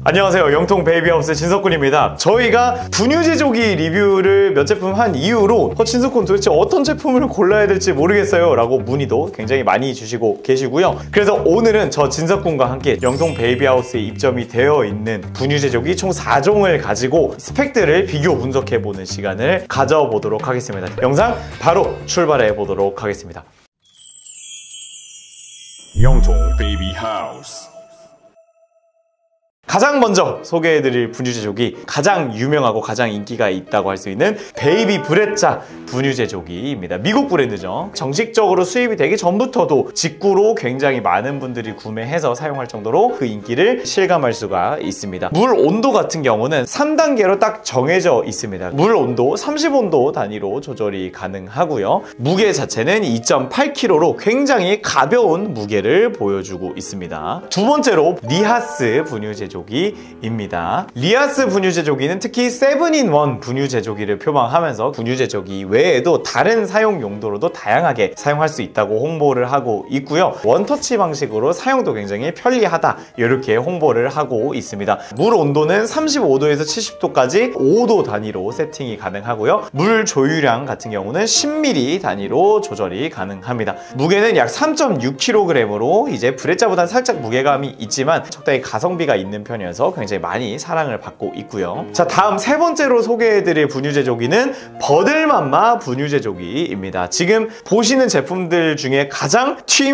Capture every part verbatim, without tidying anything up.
안녕하세요, 영통 베이비하우스 진석군입니다. 저희가 분유 제조기 리뷰를 몇 제품 한 이후로 어, 진석군 도대체 어떤 제품을 골라야 될지 모르겠어요 라고 문의도 굉장히 많이 주시고 계시고요. 그래서 오늘은 저 진석군과 함께 영통 베이비하우스에 입점이 되어 있는 분유 제조기 총 사 종을 가지고 스펙들을 비교 분석해보는 시간을 가져보도록 하겠습니다. 영상 바로 출발해 보도록 하겠습니다. 영통 베이비하우스. 가장 먼저 소개해드릴 분유 제조기, 가장 유명하고 가장 인기가 있다고 할 수 있는 베이비 브레짜 분유 제조기입니다. 미국 브랜드죠. 정식적으로 수입이 되기 전부터도 직구로 굉장히 많은 분들이 구매해서 사용할 정도로 그 인기를 실감할 수가 있습니다. 물 온도 같은 경우는 삼 단계로 딱 정해져 있습니다. 물 온도 삼십 온도 단위로 조절이 가능하고요. 무게 자체는 이 점 팔 킬로그램로 굉장히 가벼운 무게를 보여주고 있습니다. 두 번째로 리하스 분유 제조기 입니다. 리하스 분유 제조기는 특히 세븐 인 원 분유 제조기를 표방하면서 분유 제조기 외에도 다른 사용 용도로도 다양하게 사용할 수 있다고 홍보를 하고 있고요. 원터치 방식으로 사용도 굉장히 편리하다, 이렇게 홍보를 하고 있습니다. 물 온도는 삼십오 도에서 칠십 도까지 오 도 단위로 세팅이 가능하고요. 물 조유량 같은 경우는 십 밀리리터 단위로 조절이 가능합니다. 무게는 약 삼 점 육 킬로그램으로 이제 브레짜보다는 살짝 무게감이 있지만 적당히 가성비가 있는 편이어서 굉장히 많이 사랑을 받고 있고요. 자, 다음 세 번째로 소개해드릴 분유 제조기는 버들맘마 분유 제조기입니다. 지금 보시는 제품들 중에 가장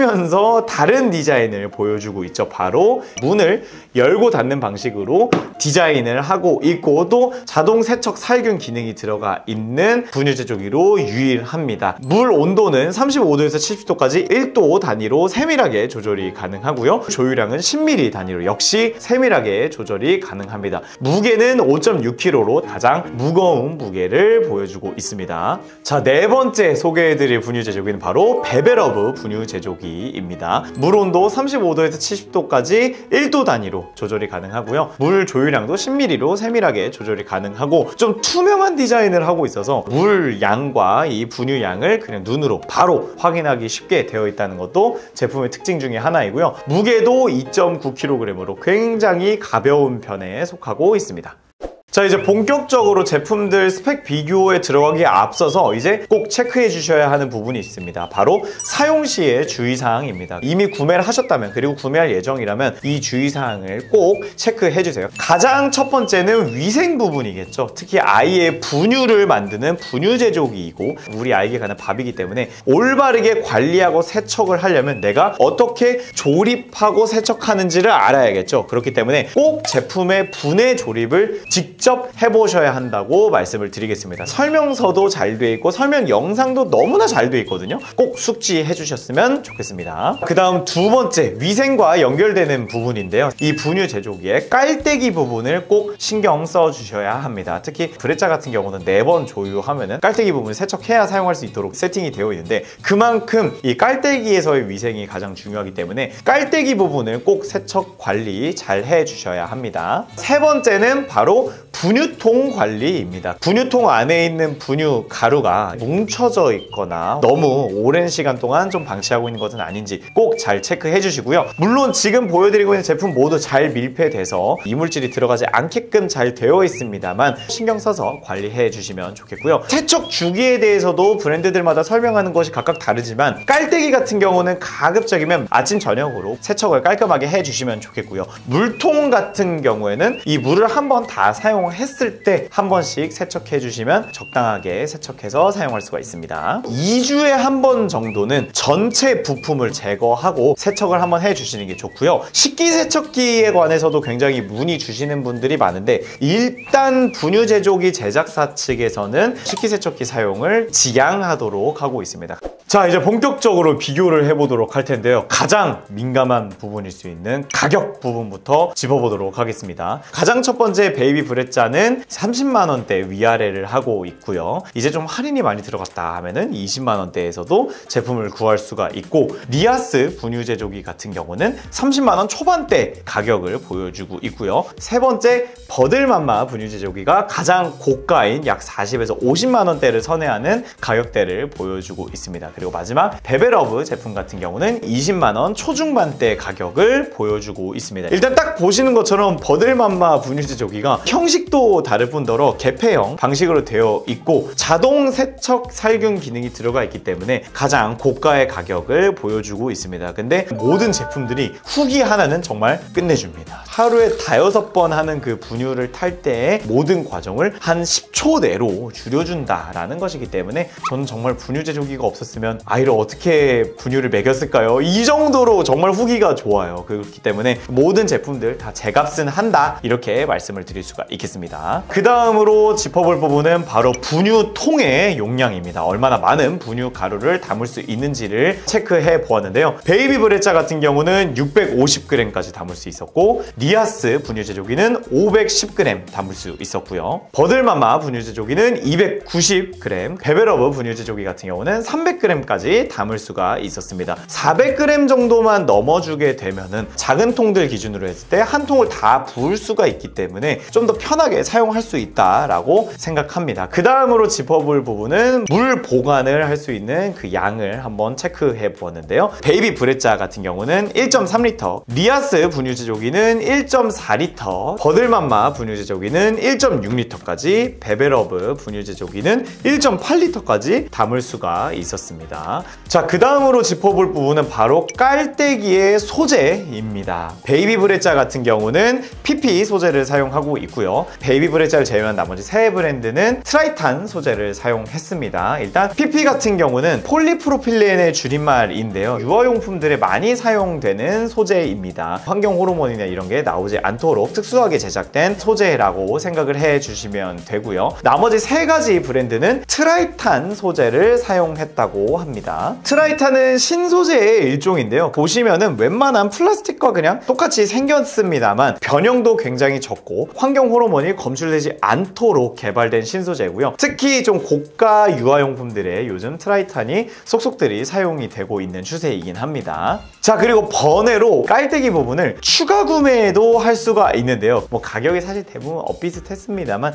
튀면서 다른 디자인을 보여주고 있죠. 바로 문을 열고 닫는 방식으로 디자인을 하고 있고 또 자동 세척 살균 기능이 들어가 있는 분유 제조기로 유일합니다. 물 온도는 삼십오 도에서 칠십 도까지 일 도 단위로 세밀하게 조절이 가능하고요. 조유량은 십 밀리리터 단위로 역시 세밀하게 조절이 가능합니다. 무게는 오 점 육 킬로그램로 가장 무거운 무게를 보여주고 있습니다. 자, 네 번째 소개해드릴 분유 제조기는 바로 베베러브 분유 제조기입니다. 물 온도 삼십오 도에서 칠십 도까지 일 도 단위로 조절이 가능하고요. 물 조유량도 십 밀리리터로 세밀하게 조절이 가능하고 좀 투명한 디자인을 하고 있어서 물 양과 이 분유 양을 그냥 눈으로 바로 확인하기 쉽게 되어 있다는 것도 제품의 특징 중에 하나이고요. 무게도 이 점 구 킬로그램으로 굉장히 가벼운 편에 속하고 있습니다. 자, 이제 본격적으로 제품들 스펙 비교에 들어가기에 앞서서 이제 꼭 체크해 주셔야 하는 부분이 있습니다. 바로 사용 시의 주의사항입니다. 이미 구매를 하셨다면, 그리고 구매할 예정이라면 이 주의사항을 꼭 체크해 주세요. 가장 첫 번째는 위생 부분이겠죠. 특히 아이의 분유를 만드는 분유 제조기이고 우리 아이에게 가는 밥이기 때문에 올바르게 관리하고 세척을 하려면 내가 어떻게 조립하고 세척하는지를 알아야겠죠. 그렇기 때문에 꼭 제품의 분해 조립을 직접 직접 해보셔야 한다고 말씀을 드리겠습니다. 설명서도 잘 돼 있고 설명 영상도 너무나 잘 돼 있거든요. 꼭 숙지해 주셨으면 좋겠습니다. 그 다음 두 번째, 위생과 연결되는 부분인데요. 이 분유 제조기의 깔때기 부분을 꼭 신경 써 주셔야 합니다. 특히 브레짜 같은 경우는 네 번 조유하면은 깔때기 부분을 세척해야 사용할 수 있도록 세팅이 되어 있는데 그만큼 이 깔때기에서의 위생이 가장 중요하기 때문에 깔때기 부분을 꼭 세척 관리 잘 해 주셔야 합니다. 세 번째는 바로 분유통 관리입니다. 분유통 안에 있는 분유 가루가 뭉쳐져 있거나 너무 오랜 시간 동안 좀 방치하고 있는 것은 아닌지 꼭 잘 체크해 주시고요. 물론 지금 보여드리고 있는 제품 모두 잘 밀폐돼서 이물질이 들어가지 않게끔 잘 되어 있습니다만 신경 써서 관리해 주시면 좋겠고요. 세척 주기에 대해서도 브랜드들마다 설명하는 것이 각각 다르지만 깔때기 같은 경우는 가급적이면 아침 저녁으로 세척을 깔끔하게 해 주시면 좋겠고요. 물통 같은 경우에는 이 물을 한번 다 사용 했을 때 한 번씩 세척해 주시면 적당하게 세척해서 사용할 수가 있습니다. 이 주에 한 번 정도는 전체 부품을 제거하고 세척을 한번 해 주시는 게 좋고요. 식기세척기에 관해서도 굉장히 문의 주시는 분들이 많은데 일단 분유 제조기 제작사 측에서는 식기세척기 사용을 지양하도록 하고 있습니다. 자, 이제 본격적으로 비교를 해보도록 할 텐데요. 가장 민감한 부분일 수 있는 가격 부분부터 짚어보도록 하겠습니다. 가장 첫 번째 베이비 브레짜는 삼십만 원대 위아래를 하고 있고요. 이제 좀 할인이 많이 들어갔다 하면은 이십만 원대에서도 제품을 구할 수가 있고 리하스 분유 제조기 같은 경우는 삼십만 원 초반대 가격을 보여주고 있고요. 세 번째 버들맘마 분유 제조기가 가장 고가인 약 사십에서 오십만 원대를 선회하는 가격대를 보여주고 있습니다. 그리고 그리고 마지막 베베러브 제품 같은 경우는 이십만 원 초중반대 가격을 보여주고 있습니다. 일단 딱 보시는 것처럼 버들맘마 분유제 조기가 형식도 다를 뿐더러 개폐형 방식으로 되어 있고 자동 세척 살균 기능이 들어가 있기 때문에 가장 고가의 가격을 보여주고 있습니다. 근데 모든 제품들이 후기 하나는 정말 끝내줍니다. 하루에 다여섯 번 하는 그 분유를 탈 때의 모든 과정을 한 십 초 내로 줄여준다라는 것이기 때문에 저는 정말 분유제 조기가 없었으면 아이를 어떻게 분유를 먹였을까요? 이 정도로 정말 후기가 좋아요. 그렇기 때문에 모든 제품들 다 제값은 한다, 이렇게 말씀을 드릴 수가 있겠습니다. 그 다음으로 짚어볼 부분은 바로 분유통의 용량입니다. 얼마나 많은 분유 가루를 담을 수 있는지를 체크해 보았는데요. 베이비 브레짜 같은 경우는 육백오십 그램까지 담을 수 있었고, 리아스 분유제 조기는 오백십 그램 담을 수 있었고요. 버들맘마 분유제 조기는 이백구십 그램, 베베러브 분유제 조기 같은 경우는 삼백 그램까지 담을 수가 있었습니다. 사백 그램 정도만 넘어주게 되면은 작은 통들 기준으로 했을 때 한 통을 다 부을 수가 있기 때문에 좀 더 편하게 사용할 수 있다라고 생각합니다. 그 다음으로 짚어볼 부분은 물 보관을 할 수 있는 그 양을 한번 체크해 보았는데요. 베이비 브레짜 같은 경우는 일 점 삼 리터, 리아스 분유제 조기는 일 점 사 리터, 버들맘마 분유제 조기는 일 점 육 리터까지, 베베러브 분유제 조기는 일 점 팔 리터까지 담을 수가 있었습니다. 자, 그 다음으로 짚어볼 부분은 바로 깔때기의 소재입니다. 베이비 브레짜 같은 경우는 피피 소재를 사용하고 있고요. 베이비 브레짜를 제외한 나머지 세 브랜드는 트라이탄 소재를 사용했습니다. 일단 피피 같은 경우는 폴리프로필렌의 줄임말인데요. 유아용품들에 많이 사용되는 소재입니다. 환경 호르몬이나 이런 게 나오지 않도록 특수하게 제작된 소재라고 생각을 해주시면 되고요. 나머지 세 가지 브랜드는 트라이탄 소재를 사용했다고 합니다. 트라이탄은 신소재의 일종인데요. 보시면은 웬만한 플라스틱과 그냥 똑같이 생겼습니다만 변형도 굉장히 적고 환경 호르몬이 검출되지 않도록 개발된 신소재고요. 특히 좀 고가 유아용품들에 요즘 트라이탄이 속속들이 사용이 되고 있는 추세이긴 합니다. 자, 그리고 번외로 깔때기 부분을 추가 구매도 할 수가 있는데요. 뭐 가격이 사실 대부분 엇비슷했습니다만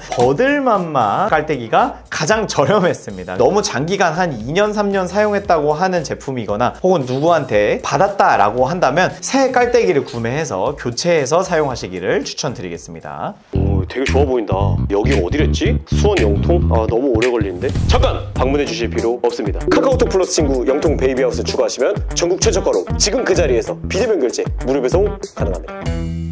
버들맘마 깔때기가 가장 저렴했습니다. 너무 장기간 한 이 년 삼 년 사용했다고 하는 제품이거나 혹은 누구한테 받았다라고 한다면 새 깔때기를 구매해서 교체해서 사용하시기를 추천드리겠습니다. 오, 되게 좋아 보인다. 여기 어디랬지? 수원 영통? 아, 너무 오래 걸리는데? 잠깐! 방문해 주실 필요 없습니다. 카카오톡 플러스 친구 영통 베이비하우스 추가하시면 전국 최저가로 지금 그 자리에서 비대면 결제, 무료 배송 가능합니다.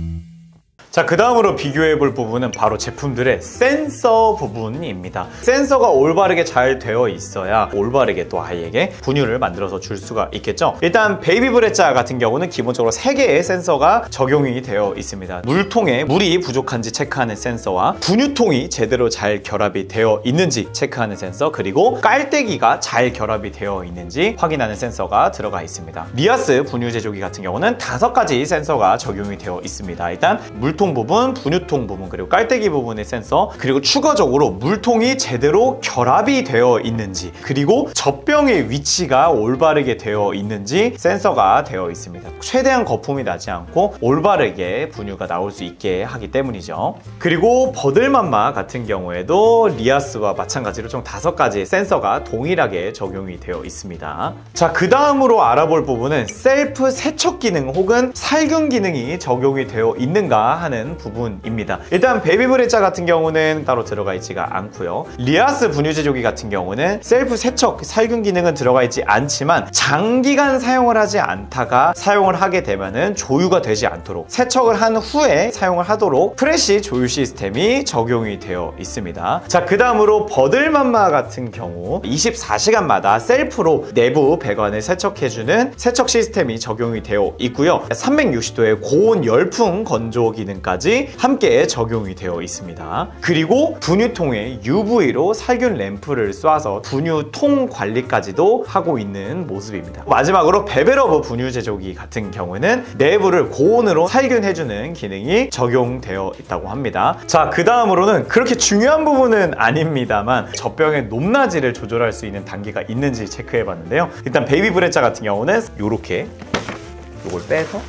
자, 그 다음으로 비교해 볼 부분은 바로 제품들의 센서 부분입니다. 센서가 올바르게 잘 되어 있어야 올바르게 또 아이에게 분유를 만들어서 줄 수가 있겠죠. 일단 베이비 브레짜 같은 경우는 기본적으로 세 개의 센서가 적용이 되어 있습니다. 물통에 물이 부족한지 체크하는 센서와 분유통이 제대로 잘 결합이 되어 있는지 체크하는 센서, 그리고 깔때기가 잘 결합이 되어 있는지 확인하는 센서가 들어가 있습니다. 리아스 분유제 조기 같은 경우는 다섯 가지 센서가 적용이 되어 있습니다. 일단 물통 부분, 분유통 부분, 그리고 깔때기 부분의 센서, 그리고 추가적으로 물통이 제대로 결합이 되어 있는지, 그리고 젖병의 위치가 올바르게 되어 있는지 센서가 되어 있습니다. 최대한 거품이 나지 않고 올바르게 분유가 나올 수 있게 하기 때문이죠. 그리고 버들맘마 같은 경우에도 리아스와 마찬가지로 총 다섯 가지 센서가 동일하게 적용이 되어 있습니다. 자, 그 다음으로 알아볼 부분은 셀프 세척 기능 혹은 살균 기능이 적용이 되어 있는가 하는 부분입니다. 일단 베이비 브레짜 같은 경우는 따로 들어가 있지가 않고요. 리아스 분유제 조기 같은 경우는 셀프 세척, 살균 기능은 들어가 있지 않지만 장기간 사용을 하지 않다가 사용을 하게 되면은 조유가 되지 않도록 세척을 한 후에 사용을 하도록 프레시 조유 시스템이 적용이 되어 있습니다. 자, 그 다음으로 버들맘마 같은 경우 이십사 시간마다 셀프로 내부 배관을 세척해주는 세척 시스템이 적용이 되어 있고요. 삼백육십 도의 고온 열풍 건조 기능까지 함께 적용이 되어 있습니다. 그리고 분유통에 유브이로 살균 램프를 쏴서 분유통 관리까지도 하고 있는 모습입니다. 마지막으로 베베러브 분유 제조기 같은 경우는 내부를 고온으로 살균해주는 기능이 적용되어 있다고 합니다. 자, 그 다음으로는 그렇게 중요한 부분은 아닙니다만 젖병의 높낮이를 조절할 수 있는 단계가 있는지 체크해봤는데요. 일단 베이비 브레짜 같은 경우는 이렇게 이걸 빼서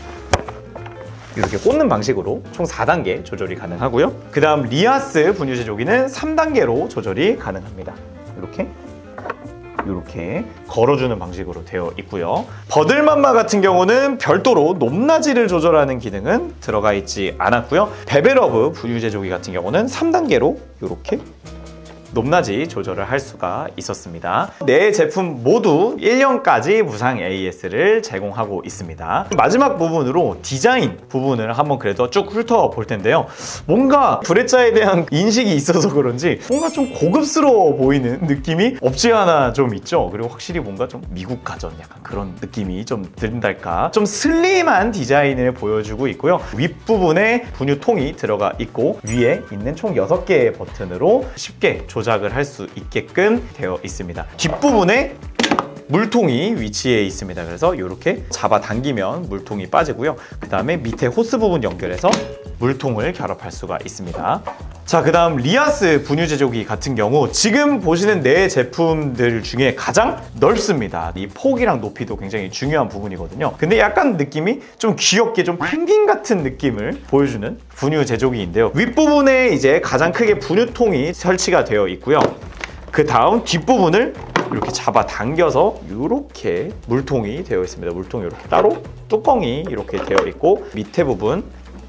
이렇게 꽂는 방식으로 총 사 단계 조절이 가능하고요. 그 다음 리아스 분유 제조기는 삼 단계로 조절이 가능합니다. 이렇게 이렇게 걸어주는 방식으로 되어 있고요. 버들맘마 같은 경우는 별도로 높낮이를 조절하는 기능은 들어가 있지 않았고요. 베베러브 분유 제조기 같은 경우는 삼 단계로 이렇게 높낮이 조절을 할 수가 있었습니다. 네 제품 모두 일 년까지 무상 에이에스를 제공하고 있습니다. 마지막 부분으로 디자인 부분을 한번 그래도 쭉 훑어볼 텐데요. 뭔가 브레자에 대한 인식이 있어서 그런지 뭔가 좀 고급스러워 보이는 느낌이 없지 않아 좀 있죠. 그리고 확실히 뭔가 좀 미국 가전 약간 그런 느낌이 좀 든달까, 좀 슬림한 디자인을 보여주고 있고요. 윗부분에 분유통이 들어가 있고 위에 있는 총 여섯 개의 버튼으로 쉽게 조작을 할 수 있게끔 되어 있습니다. 뒷부분에 물통이 위치해 있습니다. 그래서 이렇게 잡아당기면 물통이 빠지고요. 그 다음에 밑에 호스 부분 연결해서 물통을 결합할 수가 있습니다. 자, 그 다음 리아스 분유 제조기 같은 경우 지금 보시는 네 제품들 중에 가장 넓습니다. 이 폭이랑 높이도 굉장히 중요한 부분이거든요. 근데 약간 느낌이 좀 귀엽게 좀 펭귄 같은 느낌을 보여주는 분유 제조기인데요. 윗부분에 이제 가장 크게 분유통이 설치가 되어 있고요. 그 다음 뒷부분을 이렇게 잡아당겨서 이렇게 물통이 되어 있습니다. 물통이 이렇게 따로 뚜껑이 이렇게 되어 있고 밑에 부분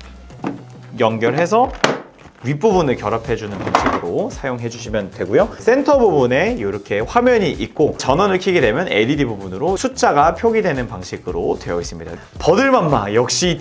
연결해서 윗부분을 결합해주는 방식으로 사용해주시면 되고요. 센터 부분에 이렇게 화면이 있고 전원을 켜게 되면 엘이디 부분으로 숫자가 표기되는 방식으로 되어 있습니다. 버들맘마 역시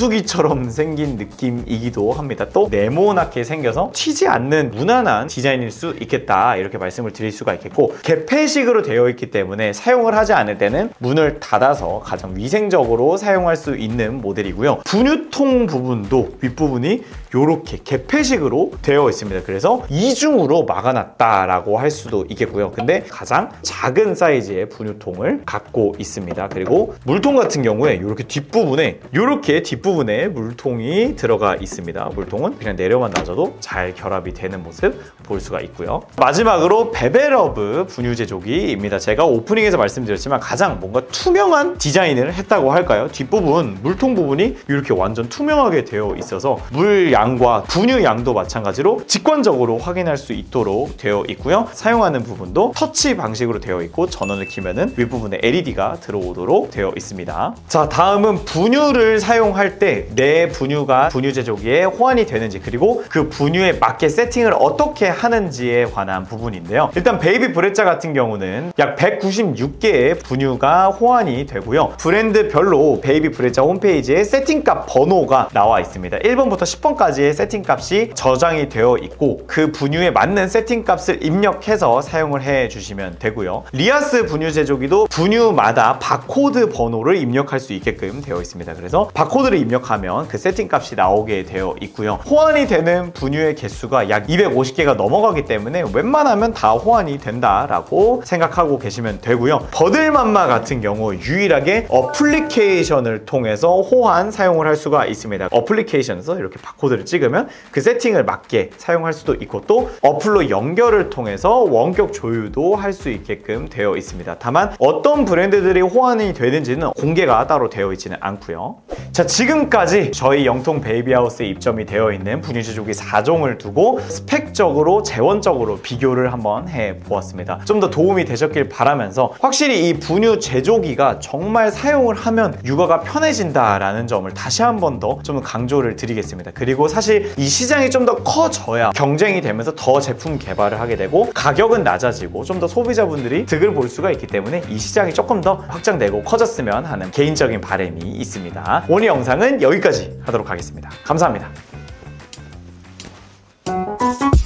정수기처럼 생긴 느낌이기도 합니다. 또 네모나게 생겨서 튀지 않는 무난한 디자인일 수 있겠다 이렇게 말씀을 드릴 수가 있겠고, 개폐식으로 되어 있기 때문에 사용을 하지 않을 때는 문을 닫아서 가장 위생적으로 사용할 수 있는 모델이고요. 분유통 부분도 윗부분이 이렇게 개폐식으로 되어 있습니다. 그래서 이중으로 막아놨다라고 할 수도 있겠고요. 근데 가장 작은 사이즈의 분유통을 갖고 있습니다. 그리고 물통 같은 경우에 이렇게 뒷부분에 이렇게 뒷부분에 물통이 들어가 있습니다. 물통은 그냥 내려만 놔줘도 잘 결합이 되는 모습 볼 수가 있고요. 마지막으로 베베러브 분유 제조기입니다. 제가 오프닝에서 말씀드렸지만 가장 뭔가 투명한 디자인을 했다고 할까요? 뒷부분 물통 부분이 이렇게 완전 투명하게 되어 있어서 물 양과 분유 양도 마찬가지로 직관적으로 확인할 수 있도록 되어 있고요. 사용하는 부분도 터치 방식으로 되어 있고 전원을 켜면은 윗부분에 엘이디가 들어오도록 되어 있습니다. 자, 다음은 분유를 사용할 때 내 분유가 분유 제조기에 호환이 되는지, 그리고 그 분유에 맞게 세팅을 어떻게 하는지에 관한 부분인데요. 일단 베이비 브레자 같은 경우는 약 백구십육 개의 분유가 호환이 되고요. 브랜드별로 베이비 브레자 홈페이지에 세팅값 번호가 나와 있습니다. 일 번부터 십 번까지의 세팅값이 저장이 되어 있고 그 분유에 맞는 세팅값을 입력해서 사용을 해주시면 되고요. 리아스 분유 제조기도 분유마다 바코드 번호를 입력할 수 있게끔 되어 있습니다. 그래서 바코드를 입력하면 그 세팅값이 나오게 되어 있고요. 호환이 되는 분유의 개수가 약 이백오십 개가 넘어가기 때문에 웬만하면 다 호환이 된다라고 생각하고 계시면 되고요. 버들맘마 같은 경우 유일하게 어플리케이션을 통해서 호환 사용을 할 수가 있습니다. 어플리케이션에서 이렇게 바코드를 찍으면 그 세팅을 맞게 사용할 수도 있고, 또 어플로 연결을 통해서 원격 조율도 할 수 있게끔 되어 있습니다. 다만 어떤 브랜드들이 호환이 되는지는 공개가 따로 되어 있지는 않고요. 자, 지금까지 저희 영통 베이비하우스에 입점이 되어 있는 분유 제조기 사 종을 두고 스펙적으로 재원적으로 비교를 한번 해보았습니다. 좀 더 도움이 되셨길 바라면서 확실히 이 분유 제조기가 정말 사용을 하면 육아가 편해진다라는 점을 다시 한 번 더 좀 강조를 드리겠습니다. 그리고 사실 이 시장이 좀 더 커져야 경쟁이 되면서 더 제품 개발을 하게 되고 가격은 낮아지고 좀 더 소비자분들이 득을 볼 수가 있기 때문에 이 시장이 조금 더 확장되고 커졌으면 하는 개인적인 바람이 있습니다. 오늘 영상은 여기까지 하도록 하겠습니다. 감사합니다.